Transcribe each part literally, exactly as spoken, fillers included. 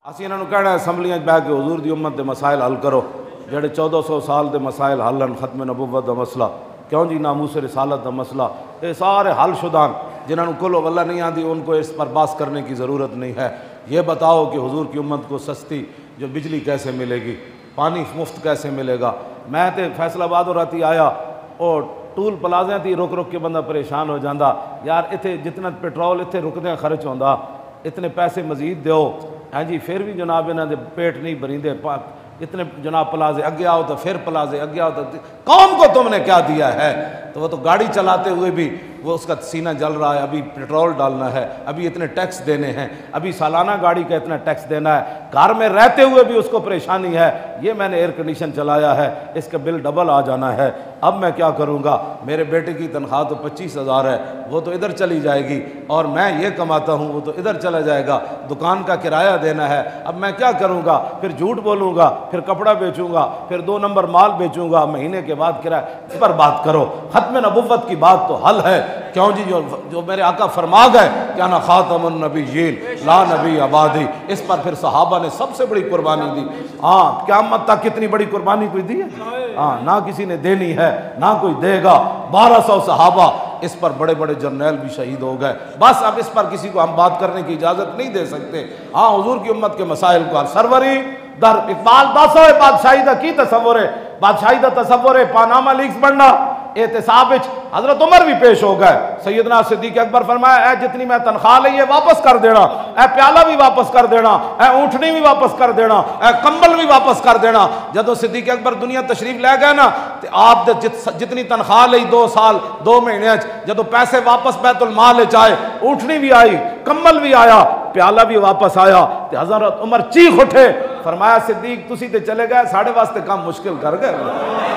ਅਸੀਂ ਇਹਨਾਂ ਨੂੰ ਕਹਿਣਾ असैम्बलियां बह के हजूर की उम्मत के मसाइल हल करो जेडे चौदह सौ साल के मसाइल हल हैं खत्म नबुव्वत का मसला क्यों जी नामूस रिसालत का मसला ये सारे हल शुदान जिन्होंने कुल वल्ला नहीं आती उनको इस पर बात करने की ज़रूरत नहीं है। ये बताओ कि हुजूर की उम्मत को सस्ती जो बिजली कैसे मिलेगी, पानी मुफ्त कैसे मिलेगा। मैं तो फैसलाबाद और राती आया और टूल प्लाजा थी रुक रुक के बंदा परेशान हो जाता यार इतने जितना पेट्रोल इतने रुकदे खर्च होंदा इतने पैसे मजीद दो हाँ जी फिर भी जनाब इन्हों के पेट नहीं भरींदे इतने जनाब प्लाजे अगे आओ तो फिर प्लाजे अगे आओ तो कौम को तुमने क्या दिया है। तो वो तो गाड़ी चलाते हुए भी वो उसका सीना जल रहा है, अभी पेट्रोल डालना है, अभी इतने टैक्स देने हैं, अभी सालाना गाड़ी का इतना टैक्स देना है, घर में रहते हुए भी उसको परेशानी है। ये मैंने एयर कंडीशन चलाया है इसका बिल डबल आ जाना है, अब मैं क्या करूँगा। मेरे बेटे की तनख्वाह तो पच्चीस हज़ार है वो तो इधर चली जाएगी और मैं ये कमाता हूँ वो तो इधर चला जाएगा, दुकान का किराया देना है, अब मैं क्या करूँगा। फिर झूठ बोलूँगा, फिर कपड़ा बेचूँगा, फिर दो नंबर माल बेचूँगा, महीने के बाद किराया। इस पर बात करो, खत्म नबुव्वत की बात तो हल है क्यों जी। जो जो मेरे आका फरमा गए क्या ना खातमुन नबिय्यीन ला नबी आबादी, इस पर फिर सहाबा ने सबसे बड़ी कुर्बानी दी। हाँ क़यामत तक कितनी बड़ी कुर्बानी कोई दी है? हाँ ना किसी ने देनी है ना कोई देगा। बारह सौ सहाबा इस पर बड़े बड़े जर्नैल भी शहीद हो गए। बस अब इस पर किसी को हम बात करने की इजाज़त नहीं दे सकते। हाँ हुजूर की उम्मत के मसाइल को सरवरी दर इकबाल दस है बादशाही दा की तसव्वुर है, बादशाही दा तसव्वुर है पानामा लीक्स बनना एहतिसाब हजरत उमर भी पेश हो गए। सैयदना सिद्दीक अकबर फरमाया ए जितनी मैं तनख्वाह ली है वापस कर देना, ए प्याला भी वापस कर देना, ए ऊँटनी भी वापस कर देना, ए कंबल भी वापस कर देना। जदों सिद्दीक अकबर दुनिया तशरीफ लै गए ना तो आप जित, जितनी तनख्वाह ली दो साल दो महीने जदों पैसे वापस बैतुल माल च आए, ऊँटनी भी आई, कंबल भी आया, प्याला भी वापस आया। तो हजरत उमर चीख उठे, फरमाया सिद्दीक तुसी ते चले गए साढ़े वास्ते काम मुश्किल कर गए।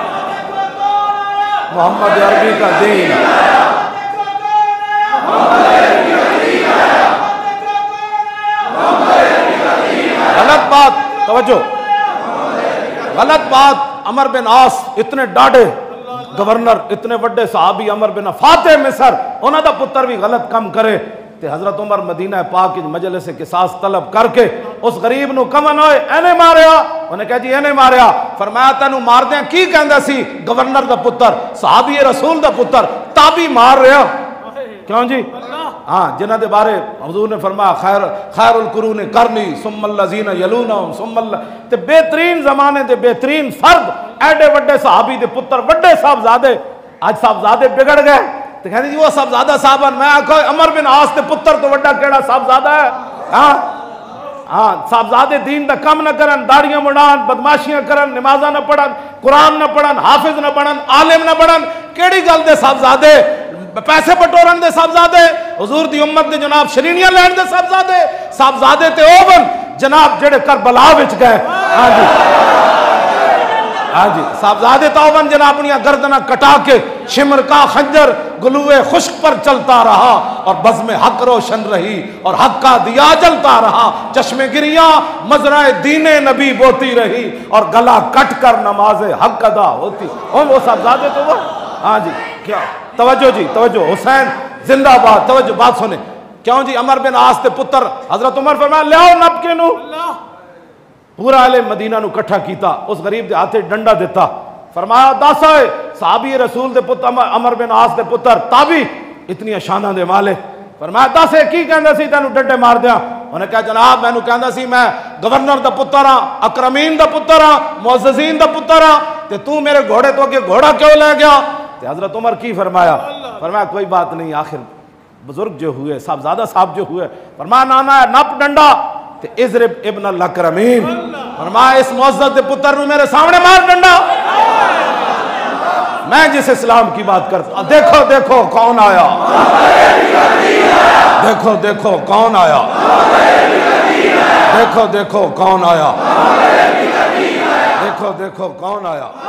मोहम्मद अरबी का दीन गलत बात, तवज्जो गलत बात। अमर बिन आस इतने डाढ़े गवर्नर, इतने बड़े सहाबी अमर बिन फाते मिस्र उन्हों का पुत्र भी गलत कम करे ते हजरत उमर मदीना पाक मजलिस किसास तलब करके उस गरीब नू कमन होए एने मारिया, उन्हें कहा जी एने मारिया। फरमाया तेनू मारदे की कहंदा सी गवर्नर दा पुत्र सहाबी रसूल दा पुत्र ताबी मार रहा क्यों जी। हाँ जिन्हां दे बारे हुजूर ने फरमाया खैर खैरुल कुरून करनी सुम्मल लज़ीना यलूनहुम सुम्मल, ते बेहतरीन जमाने दे बेहतरीन फर्द एडे वड्डे सहाबी दे पुत्र वड्डे साहबजादे आज साहबजादे बिगड़ गए तो कहते जी वो साहबजादा साहबन। मैं आखो अमर बिन आस के पुत्र तो वड्डा केड़ा साहबजादा है। हाँ हाँ साहबजादे दीन दा कम न करन, दाड़ियां मुड़ान, बदमाशियां करन, नमाजा न पढ़न, कुरान न पढ़न, हाफिज न बनन, आलिम न बनन, केड़ी गल दे साहबजादे, पैसे बटोरन दे साहबजादे, हुजूर दी उम्मत दे जनाब शरीनियां लैण दे साहबजादे। साहबजादे ते ओवन जनाब जेड़े करबला विच गए। हाँ जी हाँ जी साहबजादे तौबन जना अपनी गर्दना कटा के शिमर का खंजर गुलुए खुश्क पर चलता रहा और बज़्म हक रोशन रही और हक का दिया जलता रहा। चश्मे गिरिया मजराए दीने नबी बोती रही और गला कट कर नमाजे हक अदा होती। और वो साहबजादे तो वो हाँ जी क्या तवज्जो जी तवज्जो, हुसैन जिंदाबाद। तवज्जो बात सुने क्यों जी। अमर बिन आस के पुत्र हजरत उमर फरमाया लियाओ नब के नू, पूरा आले मदीना नू कट्ठा कीता, उस गरीब के हाथे डंडा दिता, फरमाया दस है साहबी रसूल दे पुत्र अमर बिन आस दे पुत्र ताबी इतनी शाना दे माले। फरमाया दस है की कहंदा सी तैनू डंडे मार दिया। उन्हें कहा जनाब मैनू कहंदा सी मैं गवर्नर दा पुत्र हाँ, अकरमीन दा पुत्र हाँ, मुअज़्ज़ज़ीन दा पुत्र हाँ, ते तू मेरे घोड़े तो अगे घोड़ा क्यों ले गया। ते हजरत उमर की फरमाया, फरमाया कोई बात नहीं आखिर बुजुर्ग जो हुए साहबजादा साहब जो हुए। फरमाया नाना नप डंडा इज़रिब इब्न अल-अकरमीन, फरमाया इस मुअज़्ज़ज़ के पुत्र नू मेरे सामने मार डंडा। मैं जिस इस्लाम की बात करता देखो देखो कौन आया, देखो देखो कौन आया, देखो देखो कौन आया, देखो देखो कौन आया।